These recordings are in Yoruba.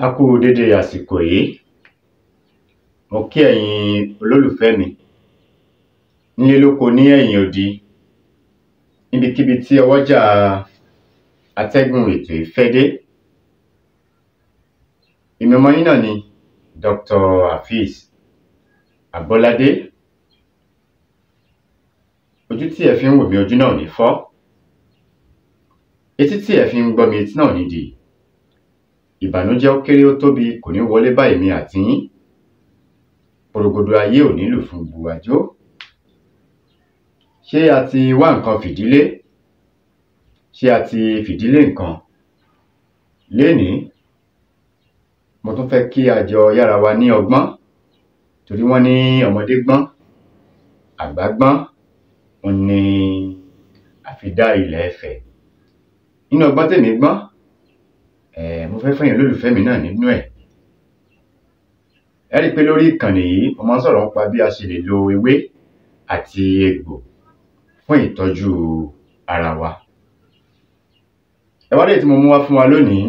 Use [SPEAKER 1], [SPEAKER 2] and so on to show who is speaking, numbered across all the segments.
[SPEAKER 1] A kú dédé àsìkò yìí. Mo kí ẹ̀yin olólùfẹ́ mi nílé lóko ní ẹ̀yìn odi, níbikíbi tí ọwọ́jà atẹ́gùn ètò yìí fẹ́ dé. Èmi ọmọ yín náà ni Dr. Hafiz Abolade. Ojú tí ẹ fi ń wò mí, ojú náà ò ní fọ́. Etí tí ẹ fi ń gbọ́ mi, etí náà ò ní di. Ìbànújẹ́ ó kéré ó tóbi kò ní wọlé bá èmi àti yín. Porogodo ayé ò nílù fún gbogbo àjò. Ṣé a ti wá nǹkan fìdílé? Ṣé a ti fìdílé nǹkan? Lénìí, mo tún fẹ́ kí a jọ yára wa ní ọgbọ́n, torí wọ́n ní ọmọdé gbọ́n, àgbà gbọ́n, wọ́n ní àfidá ilẹ̀ Ifẹ̀. Nínú ọgbọ́n tèmi gbọ́n, mo fẹ́ fẹ́yìn olólùfẹ́ mi náà nínú ẹ̀. Ẹ rí i pé lórí ìkànnì yìí mo máa ń sọ̀rọ̀ nípa bí a ṣe lè lo ewé àti egbò fún ìtọ́jú ara wa. Ẹ wá rí èyí tí mo mú wá fún wa lónìí.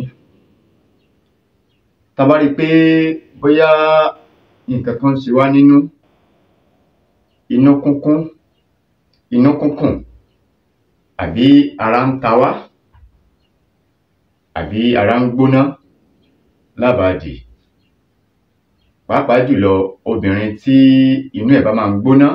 [SPEAKER 1] Tá bá rí i pé bóyá nǹkan kan ṣe wá nínú, inú kúnkún, àbí ara ń ta wá, àbí ara ń gbóná lábàdì, pàápàá jùlọ obìnrin tí inú ẹ̀ bá máa ń gbóná.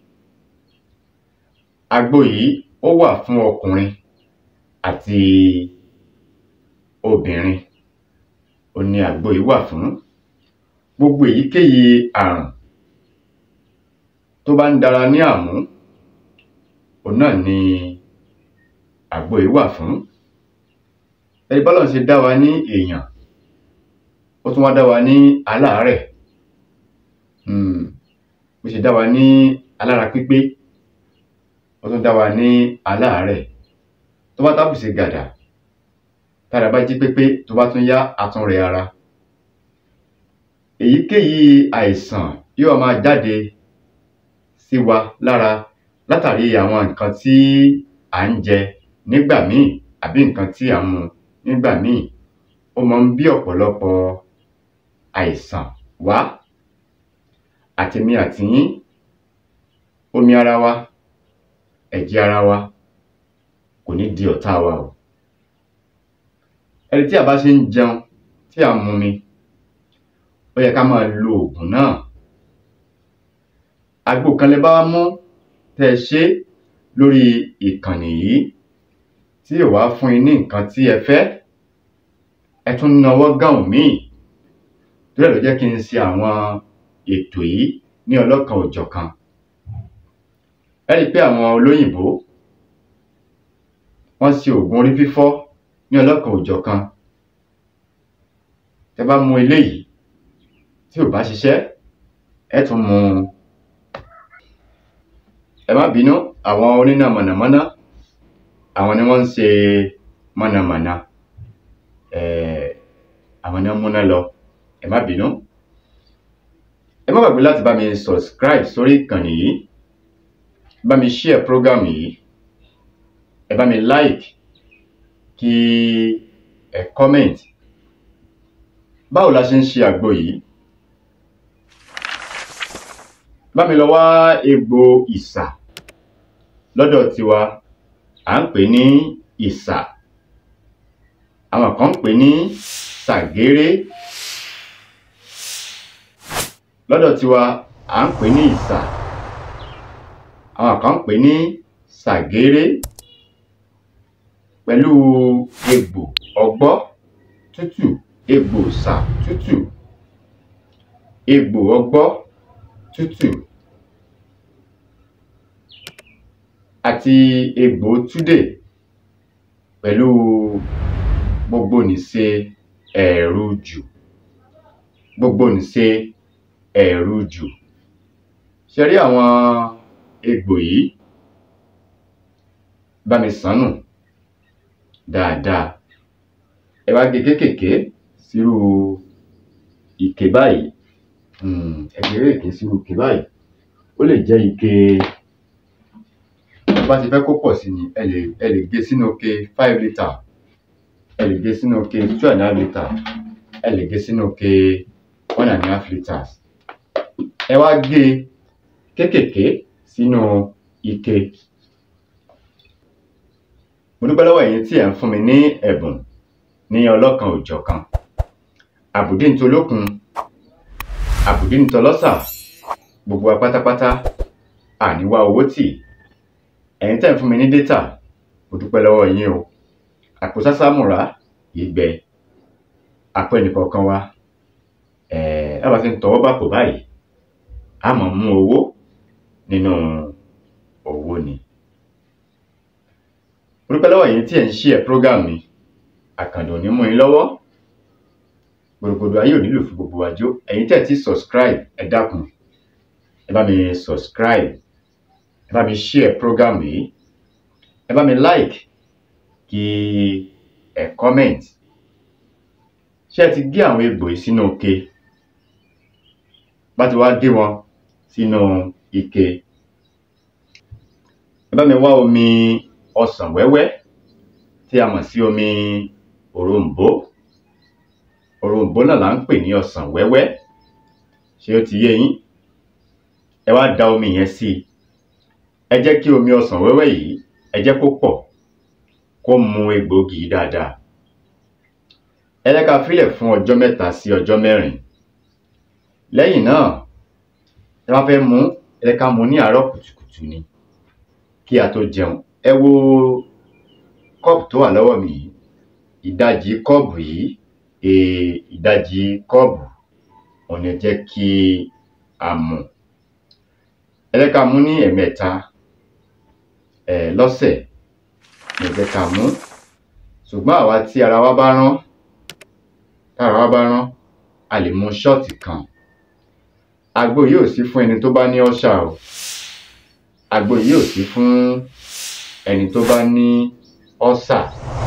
[SPEAKER 1] Àgbo yìí ó wà fún ọkùnrin àti obìnrin. Ó ní àgbo yìí wà fún gbogbo èyíkéyìí àrùn tó bá ń dára ní àmú. Òun náà ni àgbo yìí wà fún. Ẹni bọ́lá ṣe dá wa ní èèyàn, ó tún wá dá wa ní aláàárẹ̀. Bó ṣe dá wa ní alára pípé, ó tún dá wa ní aláàárẹ̀. Tó bá tábù sí gàdà, tára bá jí pépé, tó bá tún yá àtúnrẹ̀ ara. Èyíkéyìí àìsàn yóò máa jáde sí wa lára látàrí àwọn nǹkan tí à ń jẹ nígbà míì, àbí nǹkan tí à ń mu nígbà míì. Ó máa ń bí ọ̀pọ̀lọpọ̀ àìsàn wá. Àtèmi àti yín, omi ara wa, ẹ̀jẹ̀ ara wa kò ní di ọ̀tá wa o. Ẹni tí a bá ṣe ń jẹun, tí à ń mumi, ó yẹ ká máa lo oògùn náà. Àgbo kan lè bá wa mú tẹ́ ẹ ṣe lórí ìkànnì yìí tí yóò wá fún yín ní nǹkan tí ẹ fẹ́, ẹ tún nawọ́ gàùn míì. Torí ẹ̀ ló jẹ́ kí n ṣe àwọn ètò yìí ní ọlọ́kan òjọ̀kan. Ẹ rí i pé àwọn olóyìnbó wọ́n ṣe oògùn orí fífọ́ ní ọlọ́kan òjọ̀kan. Tẹ́ bá mu eléyìí tí ò bá ṣiṣẹ́, ẹ tún mu. Ẹ má bínú, àwọn oníná mọ̀nàmọ́ná, àwọn ni wọ́n ń ṣe mọ̀nàmọ́ná. Àwọn ni wọ́n múná lọ. Ẹ má bínú. Ẹ má gbàgbé láti bá mi subscribe sórí ìkànnì yìí, bá mi share program yìí, ẹ bá mi like, kí ẹ comment. Báwo la ṣe ń ṣe àgbo yìí? Bá mi lọ wá egbò ìsà. Lọ́dọ̀ tiwa à ń pè ní ìsà, àwọn kan ń pè ní sàgéré. Lọ́dọ̀ tiwa à ń pè ní ìsà, àwọn kan ń pè ní sàgéré. Pẹ̀lú egbò ọgbọ́ tútù, egbò ìsà tútù, egbò ọgbọ́ tútù, àti egbò túdè, pẹ̀lú gbogbo nìṣe ẹ̀rùjù. Gbogbo nìṣe ẹ̀rùjù. Ṣé rí àwọn egbò yìí? Bá mi sànù dáadáa. Ẹ wá gé kéékèèké sírú ike báyìí. Ẹ gé kéékèèké sírú ike báyìí. Ó lè jẹ́ ike, bá ti fẹ́ kó pọ̀ sí ni, ẹ lè gé sínú ike 5 litre, ẹ lè gé sínú ike 2.5 litre. ẹ lè gé sínú ike 1.5 litres. Ẹ wá gé kéékèèké sínú ike. Mo dúpẹ́ lọ́wọ́ ẹ̀yin tí ẹ̀ ń fún mi ní ẹ̀bùn ní ọlọ́kan òjọ̀kan. Àbùdíntolókun, àbùdíntọlọ́sà, gbogbo wa pátápátá àníwá owó tì. Ẹ̀yin tẹ́ ń fún mi ní data, mo dúpẹ́ lọ́wọ́ yín o. Àpò sásámùrà ìgbẹ, àpò ẹnìkọ̀ọ̀kan wa bá ti ń tọwọ́ bàpò báyìí, a máa mú owó nínú owó ni. Mo dúpẹ́ lọ́wọ́ ẹ̀yin tí ẹ̀ ń share program mi. Àkàndá ò ní mú yín lọ́wọ́, gbòrògbòdò ayé ò nílò fún gbogbo wa jó. Ẹ̀yin tẹ́ ti subscribe, ẹ dákun ẹ bá mi subscribe, ẹ bá mi share program yìí, ẹ bá mi like, kí ẹ comment. Ṣé ẹ ti gé àwọn egbò yìí sínú ike? Bá ti wá gé wọn sínú ike, ẹ bá mi wá omi ọsàn wẹ́wẹ́ tí a mọ̀ sí omi òrombó. Òrombó náà là ń pè ní ọsàn wẹ́wẹ́. Ṣé ó ti yé yín? Ẹ wá da omi yẹn sí. Ẹ jẹ́ kí omi ọsàn wẹ́wẹ́ yìí, ẹ jẹ́ kó pọ̀, kó mu egbòogi yìí dáadáa. Ẹ jẹ́ ká fílẹ̀ fún ọjọ́ 3 sí ọjọ́ 4. Lẹ́yìn náà, ẹ bá fẹ́ mu, ẹ jẹ́ ká mu ní àárọ̀ kùtùkùtù ni, kí a tó jẹun. Ẹ wo kọ́ọ̀pù tó wà lọ́wọ́ mi yìí, ìdajì kọ́ọ̀pù yìí, ìdajì kọ́ọ̀pù òun ni jẹ́ kí a mu. Ẹ jẹ́ ká mu ní ẹ̀mẹ́ta lọ́sẹ̀, ẹ jẹ́ ká mu. Ṣùgbọ́n àwa tí ara wa bá rán, a lè mu ṣọ́ọ̀tì kan. Àgbo yìí ò sí fún ẹni tó bá ní ọ́ṣà o. Àgbo yìí ò sí fún ẹni tó bá ní ọ́ṣà.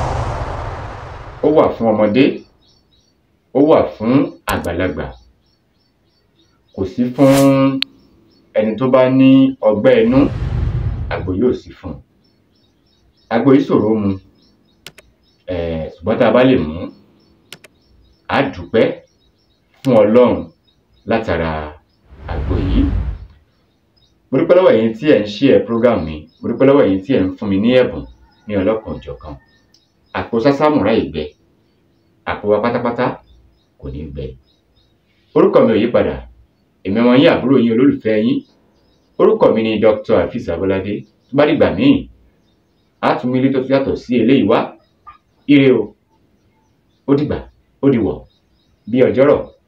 [SPEAKER 1] Ó wà fún ọmọdé, ó wà fún àgbàlagbà. Kò sí fún ẹni tó bá ní ọgbẹ́ inú, àgbo yìí ò sí fún. Àgbo yìí ṣòro mu, ṣùgbọ́n tá a bá lè mú, á dúpẹ́ fún Ọlọ́run látara àgbo yìí. Mo dúpẹ́ lọ́wọ́ ẹ̀yin tí ẹ̀ ń share program mi. Mo dúpẹ́ lọ́wọ́ ẹ̀yin tí ẹ̀ ń fún mi ní ẹ̀bùn ní ọlọ́kan òjọ̀kan. Àpò sásámùrà ìgbẹ, àpò wa pátápátá kò ní gbẹ. Orúkọ mi ò yí padà. Èmi ọmọ yín, àbúrò yín, olólùfẹ́ yín. Orúkọ mi ni Dr. Hafiz Abolade. Tó bá dìgbà míì, á tún mi ilé tó fi yàtọ̀ sí eléyìí wá. Ire o. Ó dìgbà, ó dìwọ̀, bí ọjọ́rọ̀.